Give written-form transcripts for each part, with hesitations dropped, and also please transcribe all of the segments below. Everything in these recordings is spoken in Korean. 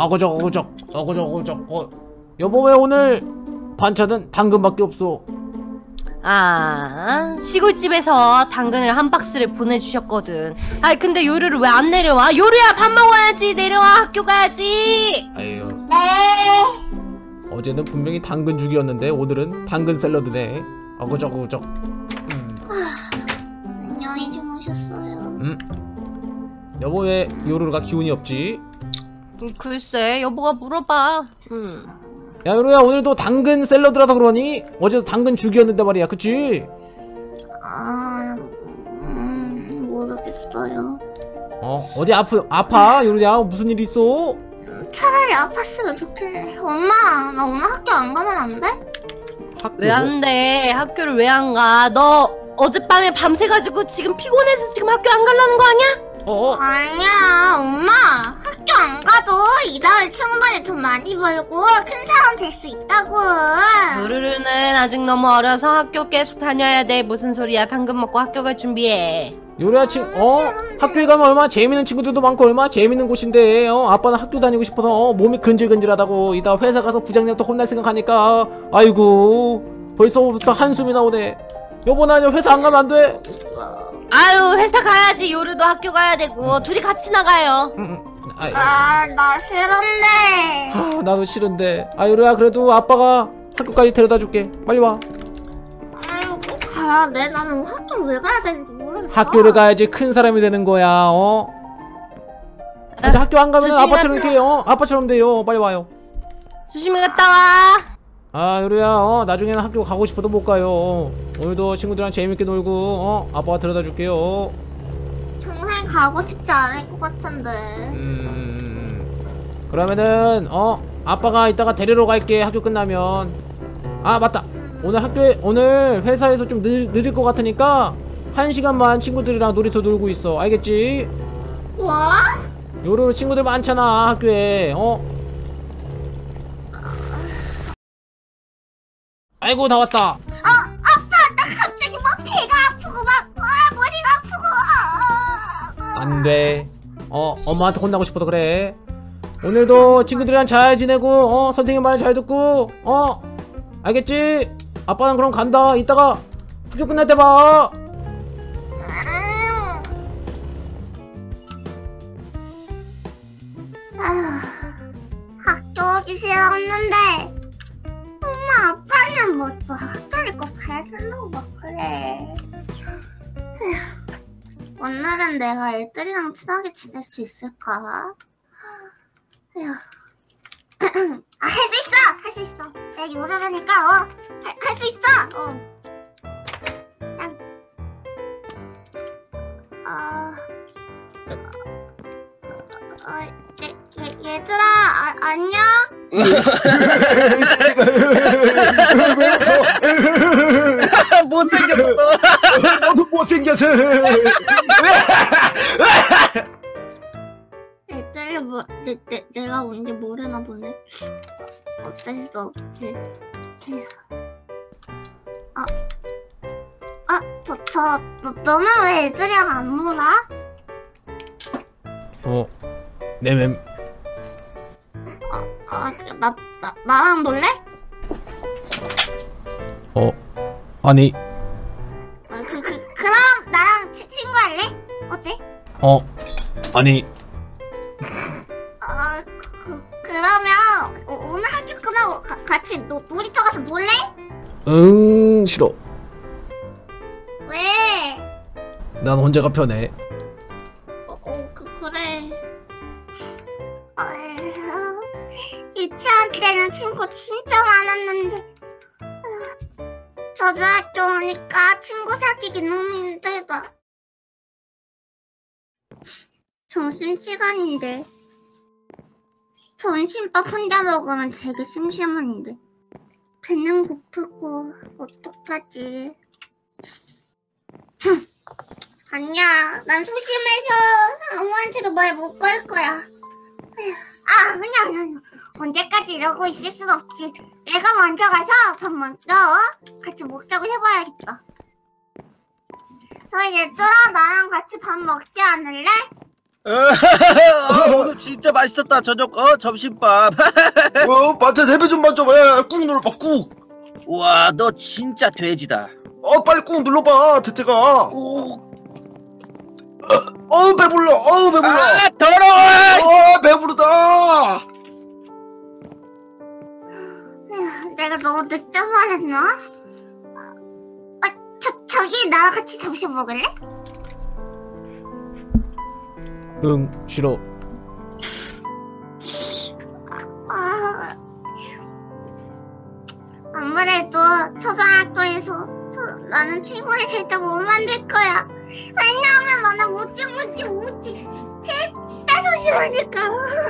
어구적. 여보 왜 오늘 반찬은 당근밖에 없어? 아, 시골집에서 당근을 한 박스를 보내주셨거든. 아이 근데 요루를 왜 안 내려와? 요루야 밥 먹어야지. 내려와, 학교 가야지. 아유, 네. 어제는 분명히 당근 죽이었는데 오늘은 당근 샐러드네. 어구적. 안녕히 주무셨어요. 여보 왜 요루가 기운이 없지? 글쎄, 여보가 물어봐. 야 요루야 오늘도 당근 샐러드라서 그러니? 어제도 당근 죽이었는데 말이야, 그치? 모르겠어요. 어디 아파? 요루야 무슨 일 있어? 차라리 아팠으면 좋겠네. 엄마, 나 오늘 학교 안 가면 안 돼? 학교? 왜 안 돼? 학교를 왜 안 가? 너 어젯밤에 밤새가지고 지금 피곤해서 지금 학교 안 가려는 거 아니야? 아니야, 엄마. 학교 안 가도 이다을 충분히 돈 많이 벌고 큰 사람 될 수 있다고. 요루루는 아직 너무 어려서 학교 계속 다녀야 돼. 무슨 소리야? 당근 먹고 학교 갈 준비해. 요루야 학교에 가면 얼마나 재밌는 친구들도 많고 얼마나 재밌는 곳인데 아빠는 학교 다니고 싶어서 몸이 근질근질하다고. 이따 회사 가서 부장님한테 혼날 생각하니까 아이고 벌써부터 한숨이 나오네. 여보 나 회사 안 가면 안 돼? 아유, 회사 가야지. 요루도 학교 가야 되고 둘이 같이 나가요. 나 싫은데. 나도 싫은데. 요루야 그래도 아빠가 학교까지 데려다 줄게. 빨리 와. 아유, 꼭 가야 돼. 나는 학교를 왜 가야 되는지 모르겠어. 학교를 가야지 큰 사람이 되는 거야. 근데 학교 안 가면 아빠처럼 이렇게 아빠처럼 돼요. 빨리 와요. 조심히 갔다 와. 요루야 나중에는 학교 가고 싶어도 못 가요. 오늘도 친구들이랑 재밌게 놀고 아빠가 데려다 줄게요. 평생 가고 싶지 않을 것 같은데. 그러면은 아빠가 이따가 데리러 갈게. 학교 끝나면. 맞다, 오늘 회사에서 좀 늦을 것 같으니까 1시간만 친구들이랑 놀이터 놀고 있어. 알겠지? 뭐? 요루 친구들 많잖아 학교에. 아이고 다 왔다. 아빠, 나 갑자기 막 배가 아프고 머리가 아프고. 안돼. 엄마한테 혼나고 싶어서 그래. 오늘도 친구들이랑 잘 지내고 선생님 말 잘 듣고 알겠지? 아빠는 그럼 간다. 이따가 학교 끝날 때 봐. 학교 오기 싫었는데 엄마 아빠는 뭐 또 학교를 꼭 가야 된다고 막 그래. 오늘은 내가 애들이랑 친하게 지낼 수 있을까? 할 수 있어. 내가 요루라니까 할 수 있어. 얘들아 안녕? 못생겼어. 너도 못생겼어. 애들이 내가 언제 모르나 보네. 어쩔 수 없지. 너는 왜 애들이랑 안 놀아? 내맴. 나랑 놀래? 아니. 그럼 나랑 친구 할래? 어때? 아니. 그러면 오늘 학교 끝나고 같이 놀이터 가서 놀래? 싫어. 왜? 난 혼자가 편해. 그래. 유치원 때는 친구 진짜 많았는데 저중학교 오니까 친구 사귀기 너무 힘들다. 점심시간인데 점심밥 혼자 먹으면 되게 심심한데 배는 고프고 어떡하지? 아니야, 난 소심해서 아무한테도 말 못 걸 거야. 아니야. 언제까지 이러고 있을 순 없지. 내가 먼저 가서 밥 먼저 같이 먹자고 해봐야겠다. 얘들아, 나랑 같이 밥 먹지 않을래? 오늘 진짜 맛있었다. 저녁 점심밥. 반찬 레벨 좀 만져봐. 꾹 눌러봐 꾹. 우와, 너 진짜 돼지다. 빨리 꾹 눌러봐 태태가. 꾹. 배불러. 배불러. 더러워. 배부르다. 내가 너무 늦게 말했나? 저기 나랑 같이 점심 먹을래? 응, 싫어. 아무래도 초등학교에서 나는 친구를 절대 못 만들 거야. 왜냐하면 나는 무지 진짜 소심하니까.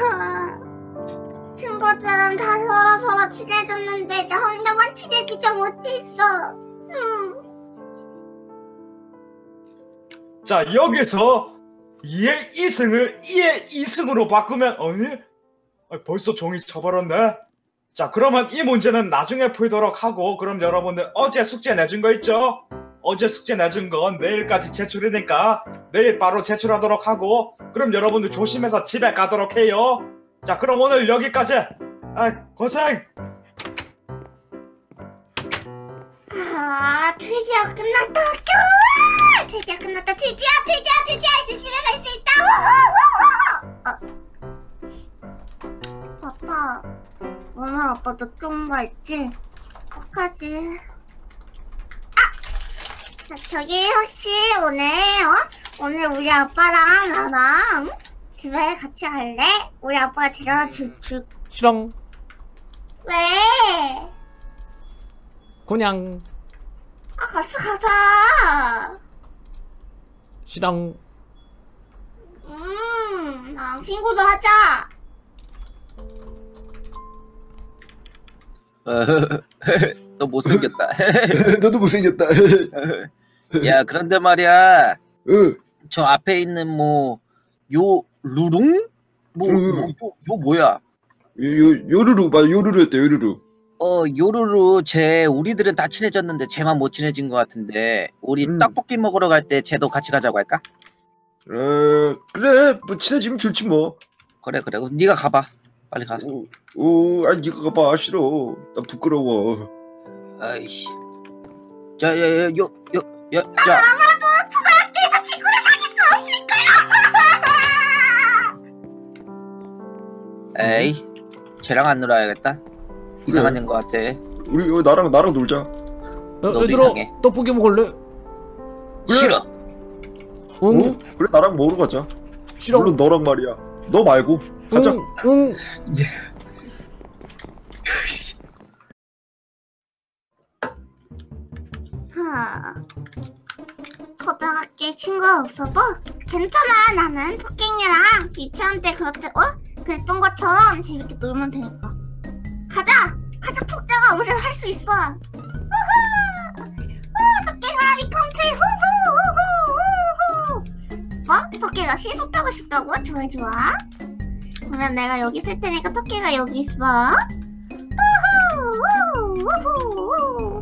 친구들은 다 서로 친해졌는데 나 혼자만 친해지지 못했어. 자, 여기서 2의 2승을 2의 2승으로 바꾸면 벌써 종이 쳐버렸네. 자, 그러면 이 문제는 나중에 풀도록 하고, 그럼 여러분들 어제 숙제 내준 거 있죠? 어제 숙제 내준 건 내일까지 제출이니까 내일 바로 제출하도록 하고, 그럼 여러분들 조심해서 집에 가도록 해요. 자, 그럼 오늘 여기까지. 고생. 드디어 끝났다 학교. 드디어 끝났다. 드디어 이제 집에 갈 수 있다. 아빠, 오늘 아빠 늦게 온 거 알지? 어떡하지? 저기 혹시 오늘 우리 아빠랑 나랑 집에 같이 갈래? 우리 아빠가 데려다 줄. 싫어. 왜? 그냥 같이 가자. 싫어. 나랑 친구도 하자. 너 못생겼다. 너도 못생겼다. 야, 그런데 말이야. 응. 저 앞에 있는 요루룽? 뭐야? 요루루 맞아. 요루루였대. 요루루. 요루루 우리들은 다 친해졌는데 쟤만 못 친해진 것 같은데, 우리 떡볶이 먹으러 갈 때 쟤도 같이 가자고 할까? 그래. 뭐 친해지면 좋지 뭐. 그래. 그럼 네가 가봐. 빨리 가. 아니 니가 가봐. 싫어. 나 부끄러워. 아이씨. 자, 아무래도 초등학교에서 친구를 사귈 수 없을 거야. 에이, 쟤랑 안 놀아야겠다. 이상한 것 같아. 우리 나랑 놀자. 너도 얘들아, 이상해. 떡볶이 먹을래? 싫어. 응? 그래 나랑 먹으러 가자. 싫어. 물론 너랑 말이야. 너 말고 가자. 응. 초등학교에 친구가 없어도 괜찮아. 나는 토끼이랑 유치원 때 그랬던 것처럼 재밌게 놀면 되니까. 가자 토끼가 우리도 할 수 있어. 토끼가 미컴틀 후후. 토끼가 시소 타고 싶다고? 좋아. 그러면 내가 여기 있을 테니까 토끼가 여기 있어. 우후.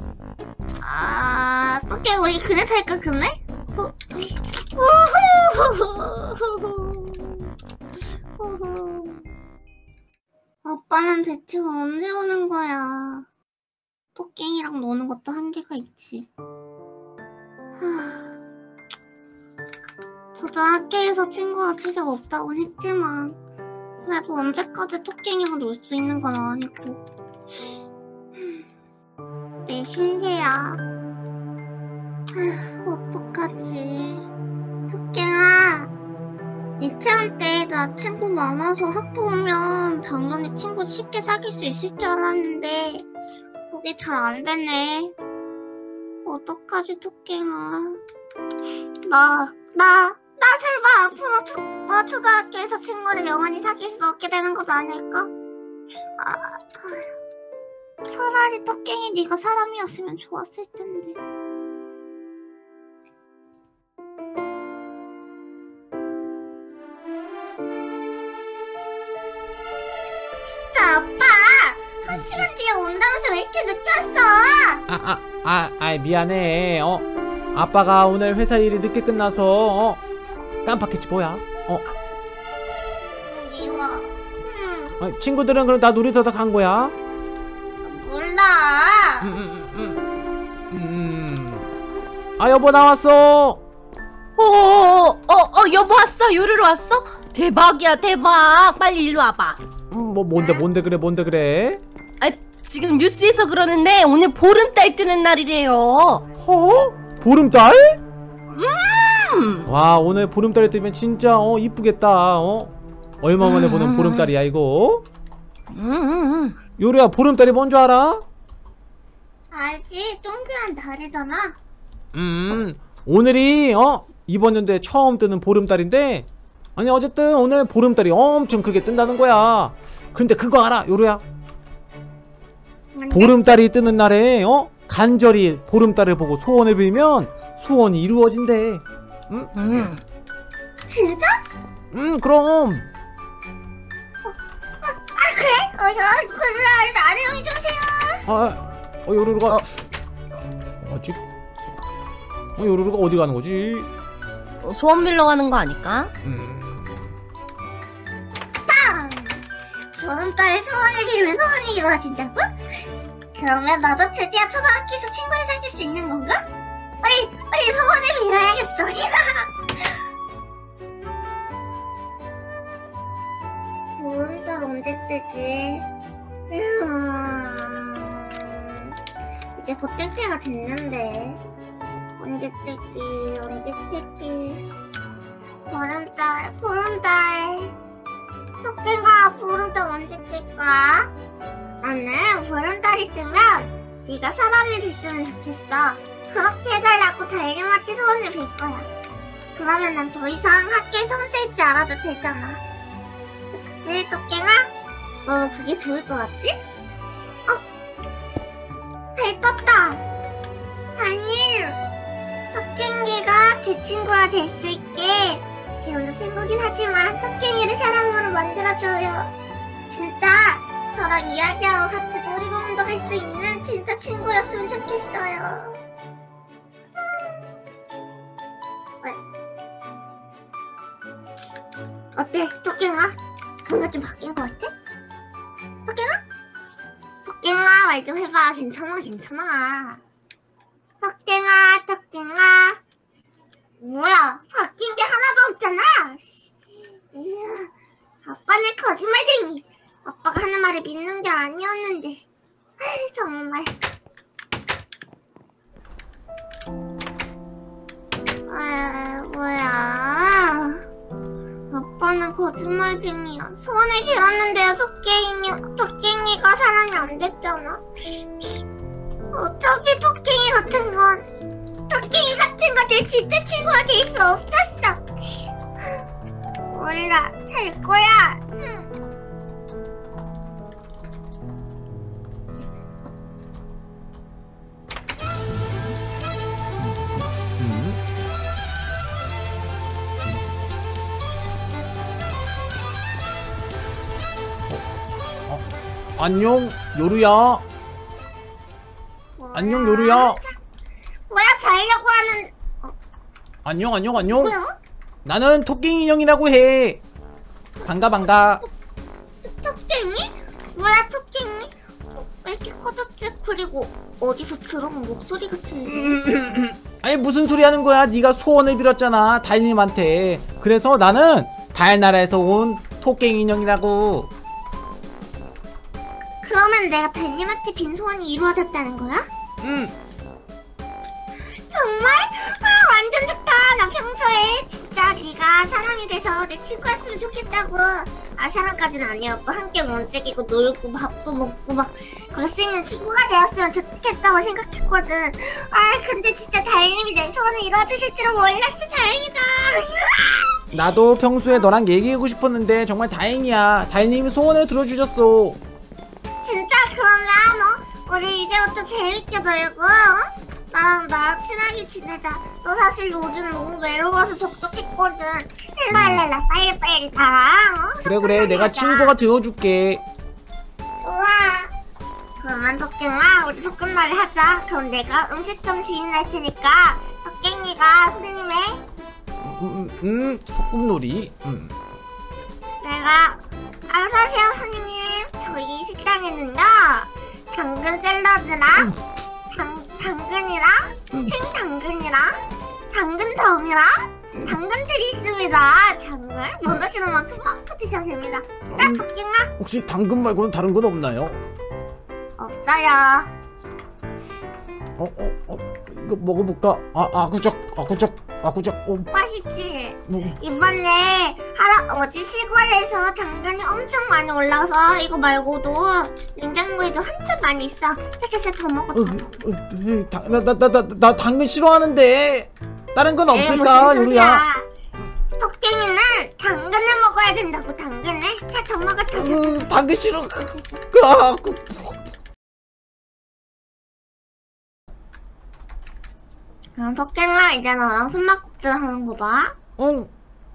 토끼 우리 그네 탈까 그네? 아빠는 대체 언제 오는 거야? 토끼랑 노는 것도 한계가 있지. 초등학교에서 친구가 필요 없다곤 했지만 그래도 언제까지 토끼랑 놀 수 있는 건 아니고. 내 신세야. 어떡하지? 토끼야, 유치원 때 나 친구 많아서 학교 오면 당연히 친구 쉽게 사귈 수 있을 줄 알았는데 그게 잘 안 되네. 어떡하지 토끼야? 나 설마 앞으로 초등학교에서 친구를 영원히 사귈 수 없게 되는 건 아닐까? 차라리 토끼이 네가 사람이었으면 좋았을 텐데. 진짜 아빠! 1시간 뒤에 온다면서 왜 이렇게 늦게 왔어? 미안해. 아빠가 오늘 회사 일이 늦게 끝나서 깜빡했지 뭐야. 미워. 친구들은 그럼 다 놀이터 다 간 거야? 몰라. 아 여보 나왔어. 여보 왔어? 요루루 왔어? 대박이야 대박. 빨리 일로 와봐. 뭐 뭔데 그래? 아 지금 뉴스에서 그러는데 오늘 보름달 뜨는 날이래요. 보름달? 와 오늘 보름달이 뜨면 진짜 이쁘겠다. 얼마 만에 보는 보름달이야 이거. 요루야 보름달이 뭔 줄 알아? 알지? 동그란 달이잖아. 오늘이 이번 연도에 처음 뜨는 보름달인데, 아니 어쨌든 오늘 보름달이 엄청 크게 뜬다는 거야. 그런데 그거 알아 요루야? 뭔데? 보름달이 뜨는 날에 간절히 보름달을 보고 소원을 빌면 소원이 이루어진대. 진짜? 그럼. 그래? 그래, 나를 해주세요. 요루루가 아직 요루루가 어디 가는 거지? 소원 빌러 가는 거 아닐까? 빵! 보름달에 소원을 빌면 소원이 이루어진다고? 그러면 나도 드디어 초등학교에서 친구를 사귈 수 있는 건가? 빨리 소원을 빌어야겠어. 보름달 언제 뜨지? 이제 곧 뜰 때가 됐는데 언제 뜨지? 보름달 토끼가 보름달 언제 뜰까? 나는 보름달이 뜨면 네가 사람이 됐으면 좋겠어. 그렇게 해달라고 달님한테 소원을 빌 거야. 그러면 난 더 이상 학교에서 혼자 있지 않아도 되잖아. 그치 토끼가? 너 그게 좋을 것 같지? 달 떴다. 달님, 토끼가 제 친구가 될 수 있게 지금도 친구긴 하지만 토끼를 사랑으로 만들어줘요. 진짜 저랑 이야기하고 같이 놀이공원도 갈 수 있는 진짜 친구였으면 좋겠어요. 어때 토끼가? 뭔가 좀 바뀐 것 같아? 토끼가 말 좀 해봐. 괜찮아. 토끼가 뭐야 바뀐 게 하나도 없잖아. 이야, 아빠는 거짓말쟁이. 아빠가 하는 말을 믿는 게 아니었는데. 아이, 정말. 뭐야. 아빠는 거짓말쟁이야. 소원을 빌었는데요, 토끼가 사랑이 안 됐잖아. 어차피 토끼 같은 건 내 진짜 친구가 될 수 없었어. 몰라, 잘 거야. 안녕 요루야. 안녕 요루야. 뭐야 자려고 하는. 안녕. 뭐야? 나는 토끼 인형이라고 해. 반가. 토끼니? 뭐야 토끼니? 왜 이렇게 커졌지? 그리고 어디서 들어본 목소리 같은데. 아니 무슨 소리 하는 거야? 네가 소원을 빌었잖아 달님한테. 그래서 나는 달나라에서 온 토끼 인형이라고. 그러면 내가 달님한테 빈 소원이 이루어졌다는 거야? 정말? 완전 좋다. 나 평소에 진짜 네가 사람이 돼서 내 친구였으면 좋겠다고. 사람까지는 아니었고 함께 움직이고 놀고 밥도 먹고 막 그럴 수 있는 친구가 되었으면 좋겠다고 생각했거든. 근데 진짜 달님이 내 소원을 이루어주실 줄은 몰랐어. 다행이다. 나도 평소에 너랑 얘기하고 싶었는데 정말 다행이야. 달님이 소원을 들어주셨어. 진짜 그러면 우리 이제부터 재밌게 놀고 나랑 친하게 지내자. 너 사실 요즘 너무 외로워서 적적했거든. 랄랄라 빨리 나랑 그래 내가 친구가 되어줄게. 좋아. 그러면 토끼가 우리 소꿉놀이 하자. 그럼 내가 음식점 주인 할 테니까 토끼가 손님해. 소꿉놀이. 내가 안녕하세요 손님. 저희 식당에는요 당근 샐러드랑 당근이랑 생당근이랑 당근덤이랑 당근들이 있습니다. 당근 원하시는 만큼 마음껏 드셔도 됩니다. 자 토끼가 혹시 당근 말고는 다른 건 없나요? 없어요. 이거 먹어볼까? 아구적. 맛있지? 뭐. 이번에 시골에서 당근이 엄청 많이 올라서 이거 말고도 냉장고에도 한참 많이 있어. 차차차 더 먹어. 나 당근 싫어하는데 다른 건 없을까, 요리야? 토끼는 당근을 먹어야 된다고. 당근을. 자, 더 먹어. 당근 싫어. 그럼 토끼가 이제 너랑 숨바꼭질 하는 거 봐. 응.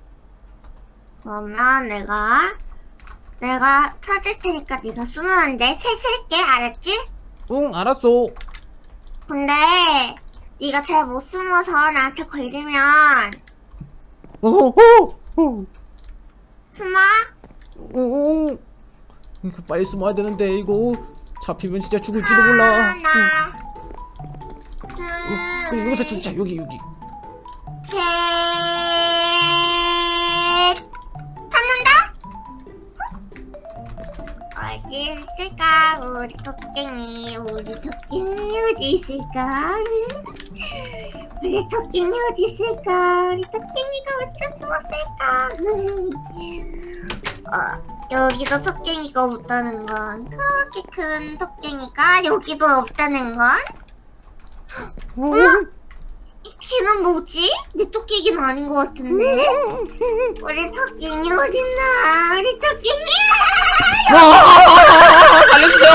그러면 내가 찾을 테니까 네가 숨으면 안 돼. 셀게 알았지? 응, 알았어. 근데 네가 잘 못 숨어서 나한테 걸리면 숨어? 빨리 숨어야 되는데 이거 잡히면 진짜 죽을지도 몰라. 하나, 둘, 이거 자, 여기. 셋. 찾는다? 어디 있을까? 우리 토끼니 어디 있을까? 우리 토끼니 어디 있을까? 우리 토끼니가 어디다 숨었을까? 여기도 토끼니가 없다는 건, 그렇게 큰 토끼니가 여기도 없다는 건. 어머? 이 걔는 뭐지? 내 토끼기는 아닌 것 같은데. 우리 토끼니 어딨나? 우리 토끼니. 살려주세요.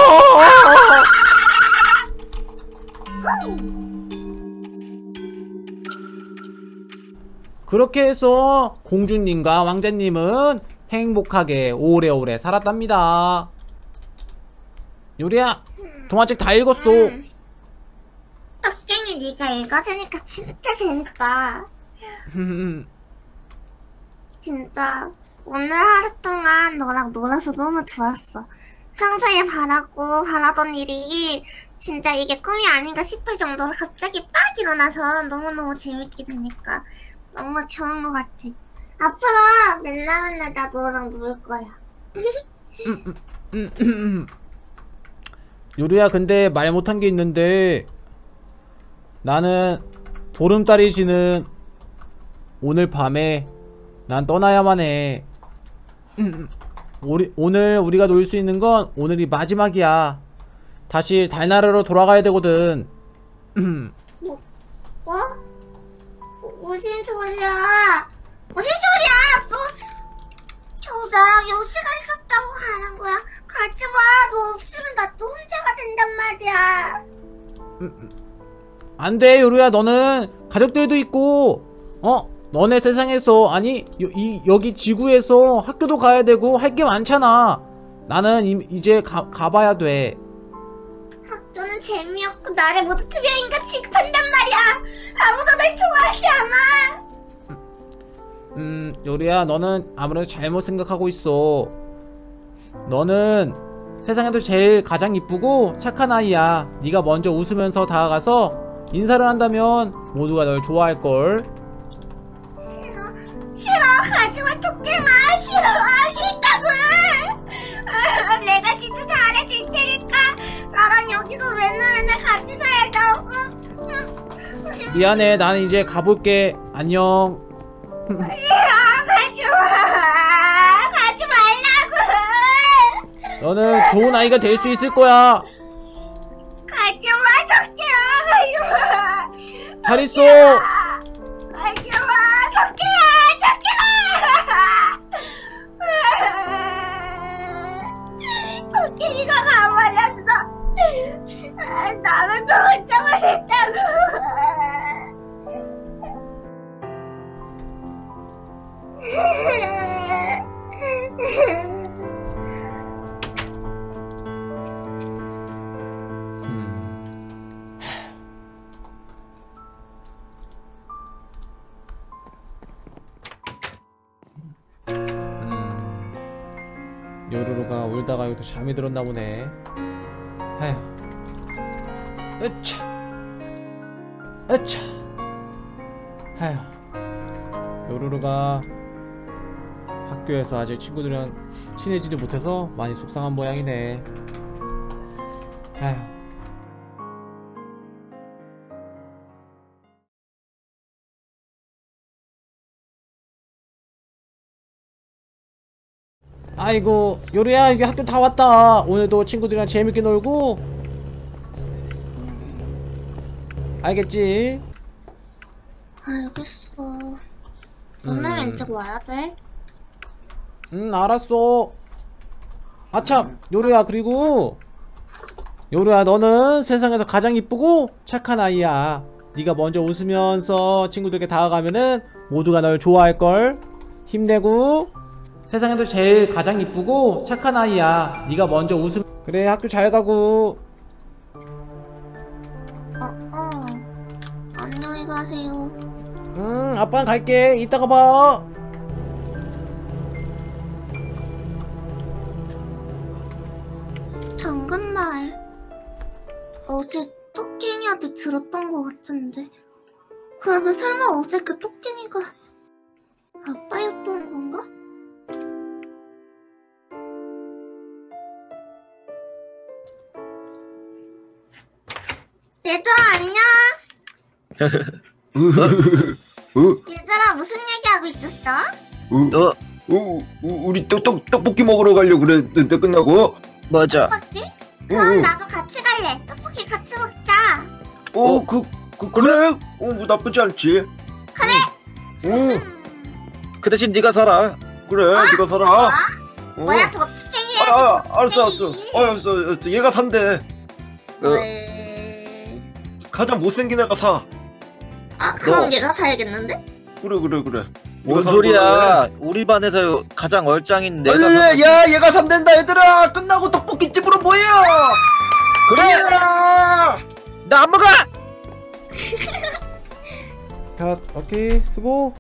그렇게 해서 공주님과 왕자님은 행복하게 오래오래 살았답니다. 요리야, 동화책 다 읽었어. 토끼니 네가 읽었으니까 진짜 재밌다. 진짜 오늘 하루 동안 너랑 놀아서 너무 좋았어. 평소에 바라던 일이 진짜 이게 꿈이 아닌가 싶을 정도로 갑자기 빡 일어나서 너무너무 재밌게 되니까 너무 좋은 것 같아. 앞으로 맨날 나 너랑 놀 거야. 요리야, 근데 말 못한 게 있는데 나는 보름달이 지는 오늘 밤에 난 떠나야만 해. 오늘 우리가 놀 수 있는 건 오늘이 마지막이야. 다시 달나라로 돌아가야 되거든. 뭐? 무슨 소리야? 무슨 소리야? 나랑 요시가 있었다고 하는 거야. 같이 와. 너 없으면 나 또 혼자가 된단 말이야. 안돼, 요루야. 너는 가족들도 있고 너네 세상에서, 아니 여기 지구에서 학교도 가야 되고 할 게 많잖아. 나는 이제 가봐야 돼. 학교는 재미없고 나를 모두 투병인가 취급한단 말이야. 아무도 날 좋아하지 않아. 요리야, 너는 아무래도 잘못 생각하고 있어. 너는 세상에도 제일 가장 이쁘고 착한 아이야. 네가 먼저 웃으면서 다가가서 인사를 한다면 모두가 널 좋아할걸. 싫어. 가지마 토끼마. 싫다고. 내가 진짜 잘해줄 테니까 나랑 여기서 맨날 같이 살자. 미안해, 나는 이제 가볼게. 안녕. 가지 말라고. 너는 좋은 아이가 될 수 있을 거야. 가지마 토끼야. 가지마. 잘 있어. 가지마 토끼야. 토끼가 가만했어. 나는 또 혼자가 됐다고. 요루루가 울다가 여기서 잠이 들었나 보네. 아휴. 으차. 으차. 아휴. 요루루가 학교에서 아직 친구들이랑 친해지지 못해서 많이 속상한 모양이네. 아휴. 아이고 요루야, 이게 학교 다 왔다. 오늘도 친구들이랑 재밌게 놀고. 알겠지? 알겠어. 오늘 일찍 와야 돼? 알았어. 아참 요루야, 그리고 요루야, 너는 세상에서 가장 이쁘고 착한 아이야. 네가 먼저 웃으면서 친구들에게 다가가면은 모두가 널 좋아할걸. 힘내고. 세상에서 제일 가장 이쁘고 착한 아이야. 네가 먼저 웃음. 그래, 학교 잘 가고. 안녕히 가세요. 아빠는 갈게. 이따가 봐. 당근날 어제 토끼니한테 들었던 것 같은데, 그러면 설마 어제 그 토끼니가 아빠였던 건가? 얘들아 안녕. 얘들아 무슨 얘기하고 있었어? 우리 떡볶이 먹으러 가려고 그랬는데 끝나고. 맞아. 떡볶이? 그럼 나도 같이 갈래. 떡볶이 같이 먹자. 그래? 뭐 나쁘지 않지. 그래. 그 대신 네가 살아. 그래, 네가 살아. 뭐야 더치페이 알았어. 알았어. 얘가 산대. 가장 못생긴 애가 사. 그럼 얘가 살겠는데? 그래. 뭔 네가 사는 소리야? 우리 반에서 가장 얼짱인 내가 걸로 해. 사. 야, 얘가 산댄다 얘들아. 끝나고 떡볶이집으로 모여. 그래. 나 안 먹어. 컷. 오케이, 수고.